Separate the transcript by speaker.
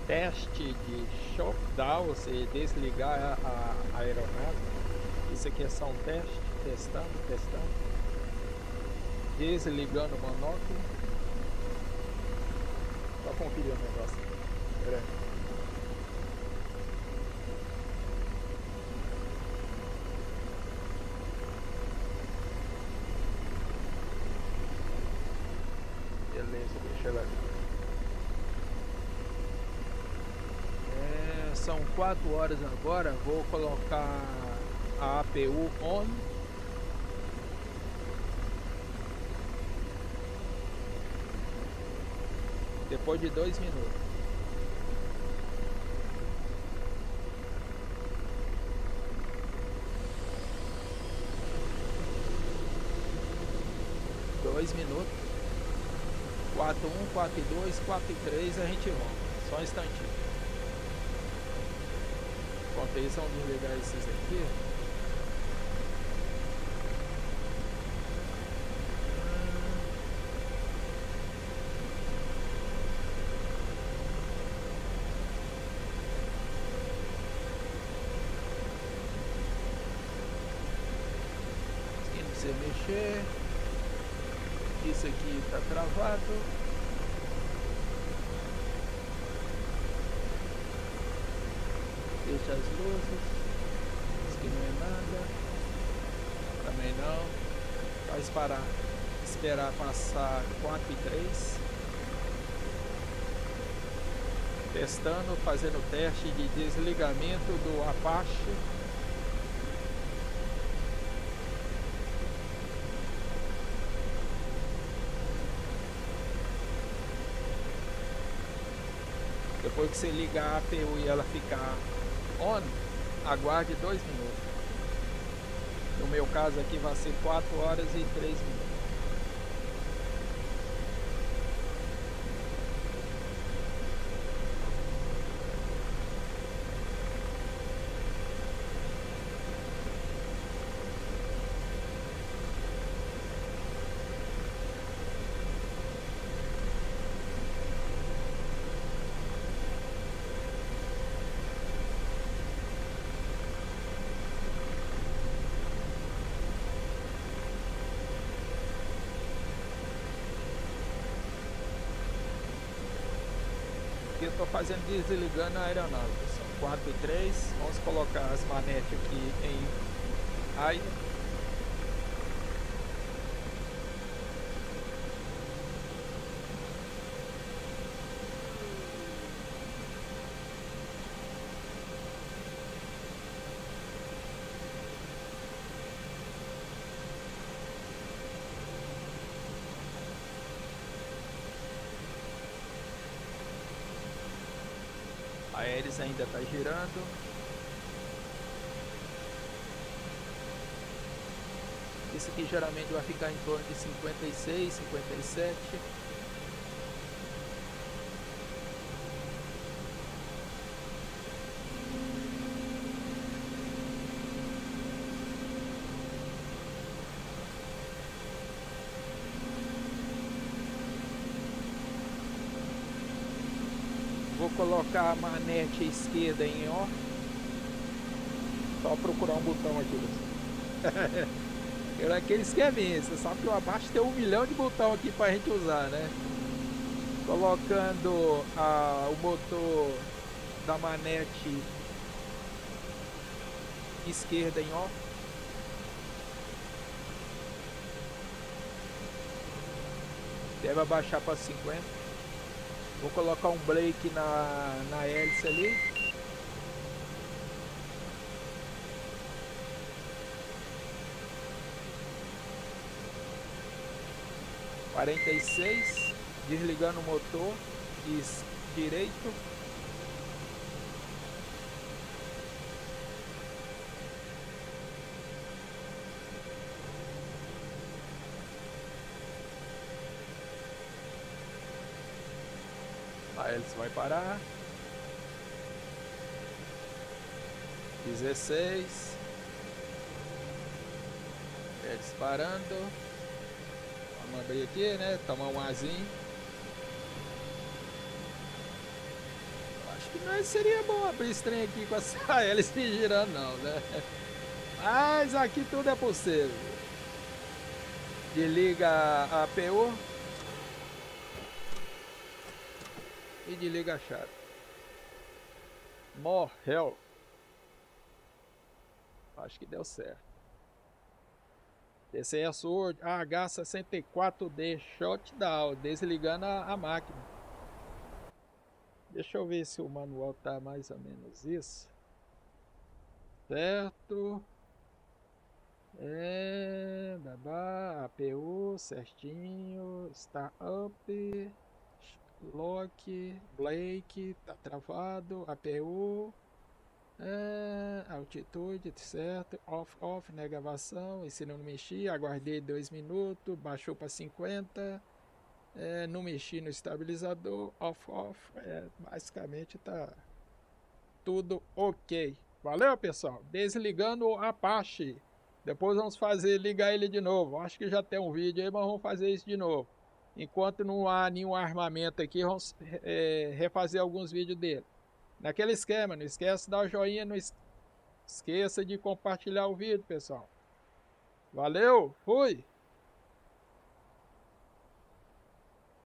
Speaker 1: teste de shutdown, você desligar a aeronave. Isso aqui é só um teste, testando. Desligando o monóculo. Só conferir o negócio. Pera aí. Beleza, deixa ela ali. São 4 horas agora. Vou colocar a APU on. Depois de 2 minutos. Minutos. 4-1, 4-2, 4-3, a gente volta. Só um instantinho. Enquanto isso, vamos desligar esses aqui. Aqui não precisa mexer. Isso aqui está travado. Deixa as luzes. Isso aqui não é nada. Também não. Vai esperar passar 4-3. Testando, fazendo o teste de desligamento do Apache. Depois que você ligar a APU e ela ficar on, aguarde 2 minutos. No meu caso aqui vai ser 4 horas e 3 minutos. Eu estou fazendo desligando a aeronave. São 4-3. Vamos colocar as manetes aqui em aire. A hélice ainda está girando. Isso aqui geralmente vai ficar em torno de 56, 57. Vou colocar a manete esquerda em on. Só procurar um botão aqui. Era aquele esqueminha. Você sabe que o Apache tem 1 milhão de botão aqui pra gente usar, né? Colocando o motor da manete esquerda em on. Deve abaixar para 50. Vou colocar um brake na hélice ali. (46), desligando o motor direito. A hélice vai parar. 16. Hélice parando. Vamos abrir aqui, né? Tomar um arzinho. acho que não seria bom abrir esse trem aqui com essa hélice girando não, né? Mas aqui tudo é possível. Desliga a APU e desliga a chave. Morreu. Acho que deu certo. Esse aí é Sword H64D Shutdown, desligando a máquina. Deixa eu ver se o manual tá mais ou menos isso. Certo. APU certinho. Startup. Lock. Blake. Tá travado. APU. Altitude, certo. Off, né? Gravação. E se não mexi, aguardei 2 minutos. Baixou para 50. Não mexi no estabilizador. Off. Basicamente tá tudo ok. Valeu, pessoal. Desligando o Apache. Depois vamos ligar ele de novo. Acho que já tem um vídeo aí, mas vamos fazer isso de novo. Enquanto não há nenhum armamento aqui, vamos refazer alguns vídeos dele. Naquele esquema, não esquece de dar o joinha, não esqueça de compartilhar o vídeo, pessoal. Valeu, fui!